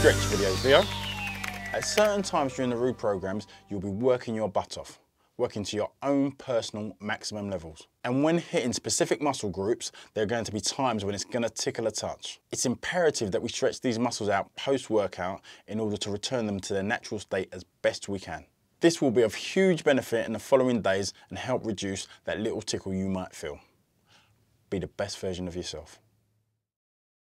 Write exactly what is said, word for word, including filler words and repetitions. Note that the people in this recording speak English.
stretch videos, Leo. At certain times during the R U programs, you'll be working your butt off, working to your own personal maximum levels. And when hitting specific muscle groups, there are going to be times when it's going to tickle a touch. It's imperative that we stretch these muscles out post-workout in order to return them to their natural state as best we can. This will be of huge benefit in the following days and help reduce that little tickle you might feel. Be the best version of yourself.